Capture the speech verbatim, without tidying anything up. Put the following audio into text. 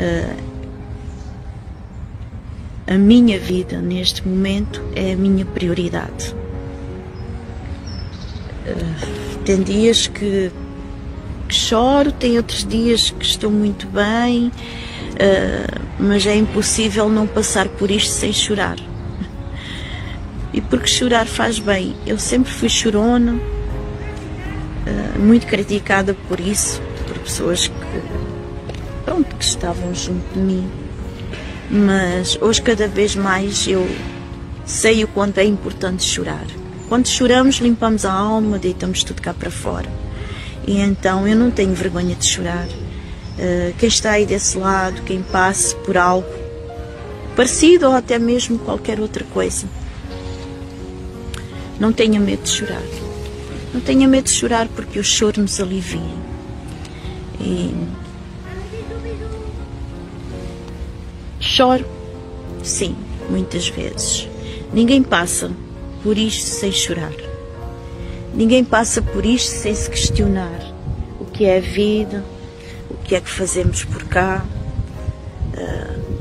Uh, a minha vida neste momento é a minha prioridade. Uh, tem dias que, que choro, tem outros dias que estou muito bem, uh, mas é impossível não passar por isto sem chorar. E porque chorar faz bem. Eu sempre fui chorona, uh, muito criticada por isso, por pessoas que, pronto, que estavam junto de mim. Mas hoje cada vez mais eu sei o quanto é importante chorar. Quando choramos, limpamos a alma, deitamos tudo cá para fora. E então eu não tenho vergonha de chorar. Uh, quem está aí desse lado, quem passe por algo parecido ou até mesmo qualquer outra coisa, não tenha medo de chorar. Não tenha medo de chorar, porque o choro nos alivia. E choro, sim, muitas vezes. Ninguém passa por isto sem chorar. Ninguém passa por isto sem se questionar o que é a vida, o que é que fazemos por cá. Uh,